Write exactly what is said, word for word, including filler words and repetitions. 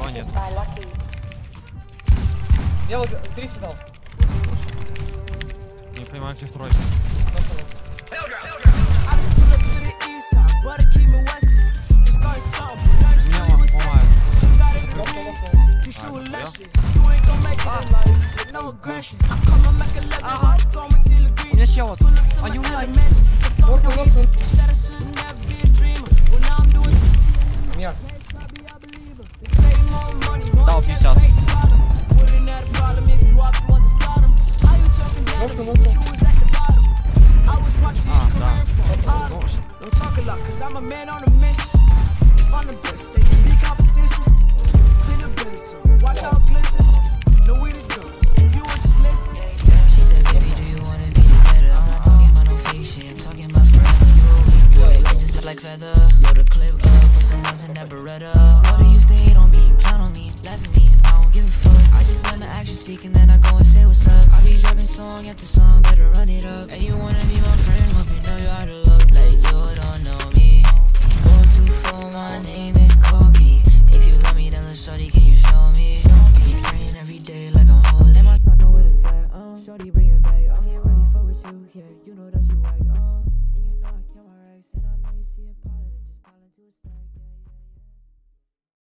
А, нет. Я тридцать дал. Не понимаю, где второй. У меня чел вот. Они умирают. Меня. Дал пятьдесят. Можно, можно. А, да. She said, baby, do you wanna be together? I'm not talking about no fake shit, I'm talking about forever. You boy, like just like feather. Load the clip up, put some ones in that Beretta. Know they used to hate on me, clown on me, laugh at me. I don't give a fuck. I just let my actions speak and then I go and say what's up. I be dropping song after song, better run it up. And you wanna be my friend, hope you know you out of luck. Like you don't know me. one two four, my name is Kobe. If you love me, then let's shorty, can you show me? Be praying every day like I'm holy. Am I talking with a slat? Um, shorty, bring it back. I'm here ready for with you, yeah. You